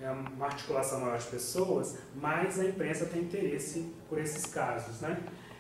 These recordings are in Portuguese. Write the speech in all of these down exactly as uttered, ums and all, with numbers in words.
é uma articulação maior de pessoas, mais a imprensa tem interesse por esses casos, né?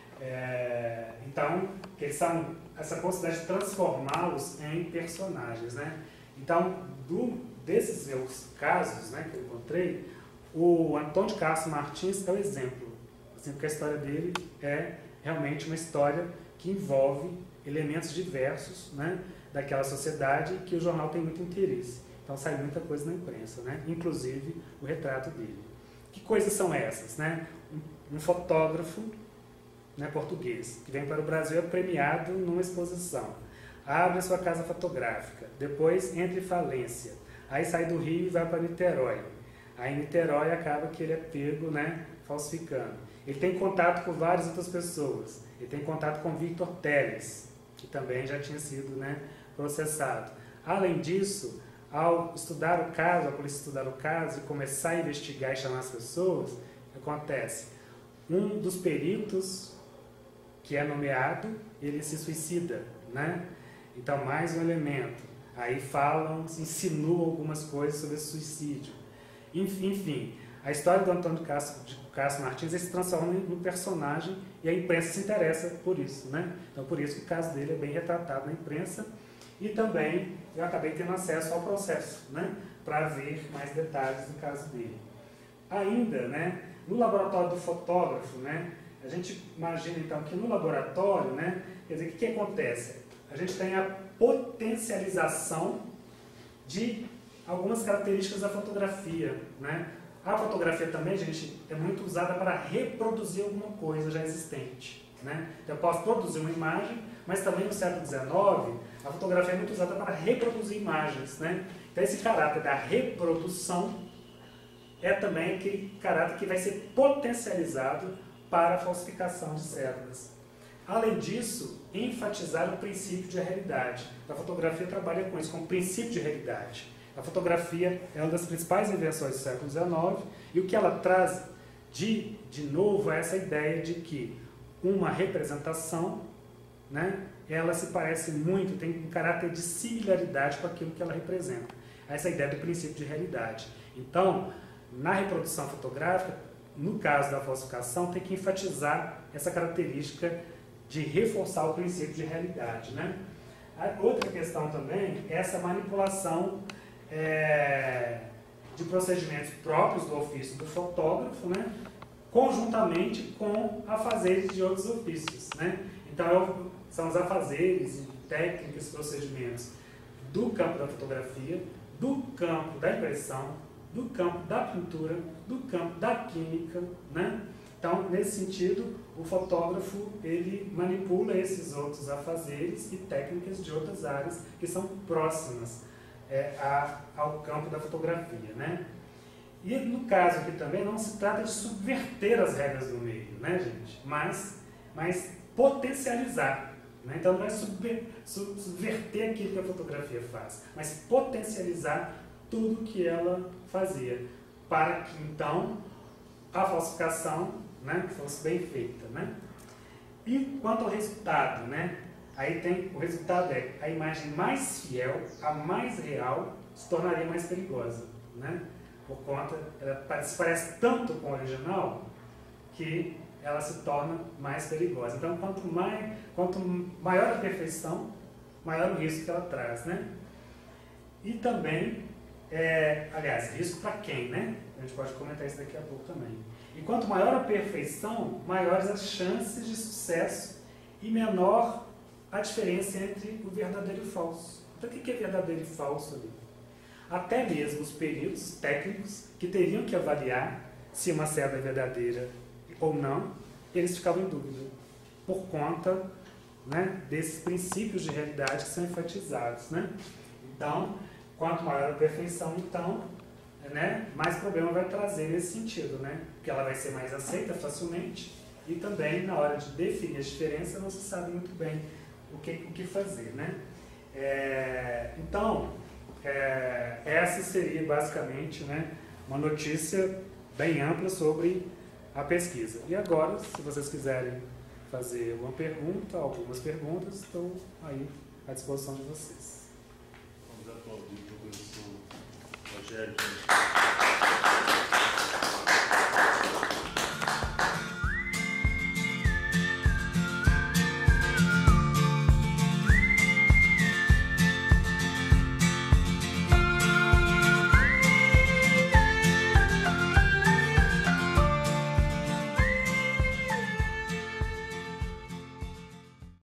É, então, que eles são essa possibilidade de transformá-los em personagens, né? Então, do, desses meus casos, né, que eu encontrei, o Antônio de Castro Martins é o exemplo, assim, porque a história dele é realmente uma história que envolve elementos diversos, né, daquela sociedade que o jornal tem muito interesse. Então sai muita coisa na imprensa, né? Inclusive o retrato dele. Que coisas são essas, né? Um, um fotógrafo, né, português que vem para o Brasil é premiado numa exposição, abre a sua casa fotográfica, depois entra em falência, aí sai do Rio e vai para Niterói. Aí em Niterói acaba que ele é pego, né, falsificando. Ele tem contato com várias outras pessoas. Ele tem contato com Victor Teles, que também já tinha sido, né, processado. Além disso, ao estudar o caso, a polícia estudar o caso e começar a investigar e chamar as pessoas, acontece, um dos peritos que é nomeado, ele se suicida, né? Então, mais um elemento. Aí falam, insinuam algumas coisas sobre esse suicídio. Enfim, a história do Antônio de Castro, de Castro Martins se transforma em um personagem e a imprensa se interessa por isso, né? Então, por isso que o caso dele é bem retratado na imprensa. E também eu acabei tendo acesso ao processo, né, para ver mais detalhes do caso dele. Ainda, né, no laboratório do fotógrafo, né, a gente imagina então que no laboratório, né, quer dizer, o que, que acontece? A gente tem a potencialização de algumas características da fotografia, né? A fotografia também, gente, é muito usada para reproduzir alguma coisa já existente, né? Então, eu posso produzir uma imagem, mas também no século dezenove, a fotografia é muito usada para reproduzir imagens, né? Então, esse caráter da reprodução é também aquele caráter que vai ser potencializado para a falsificação de células. Além disso, enfatizar o princípio de realidade. A fotografia trabalha com isso, com o princípio de realidade. A fotografia é uma das principais invenções do século dezenove e o que ela traz de, de novo é essa ideia de que uma representação, né, ela se parece muito, tem um caráter de similaridade com aquilo que ela representa. Essa é a ideia do princípio de realidade. Então, na reprodução fotográfica, no caso da falsificação, tem que enfatizar essa característica de reforçar o princípio de realidade, né? A outra questão também é essa manipulação é, de procedimentos próprios do ofício do fotógrafo, né, conjuntamente com afazeres de outros ofícios, né? Então, são os afazeres, técnicas, procedimentos do campo da fotografia, do campo da impressão, do campo da pintura, do campo da química, né? Então, nesse sentido, o fotógrafo ele manipula esses outros afazeres e técnicas de outras áreas que são próximas é, a, ao campo da fotografia, né? E no caso aqui também não se trata de subverter as regras do meio, né, gente? Mas, mas potencializar, né? Então não é subver, subverter aquilo que a fotografia faz, mas potencializar tudo que ela fazia, para que então a falsificação, né, fosse bem feita, né? E quanto ao resultado, né? Aí tem, o resultado é a imagem mais fiel, a mais real, se tornaria mais perigosa, né? Por conta, ela se parece tanto com o original que ela se torna mais perigosa. Então, quanto, mais, quanto maior a perfeição, maior o risco que ela traz, né? E também, é, aliás, risco para quem, né? A gente pode comentar isso daqui a pouco também. E quanto maior a perfeição, maiores as chances de sucesso e menor a diferença entre o verdadeiro e o falso. Então, o que é verdadeiro e falso ali? Até mesmo os peritos técnicos que teriam que avaliar se uma célula é verdadeira ou não, eles ficavam em dúvida, por conta, né, desses princípios de realidade que são enfatizados, né? Então, quanto maior a perfeição, então, né, mais problema vai trazer nesse sentido, né? Porque ela vai ser mais aceita facilmente e também, na hora de definir a diferença, não se sabe muito bem o que, o que fazer, né? É, então, é, essa seria basicamente, né, uma notícia bem ampla sobre a pesquisa. E agora, se vocês quiserem fazer uma pergunta, algumas perguntas, estou aí à disposição de vocês. Vamos aplaudir o professor Rogério.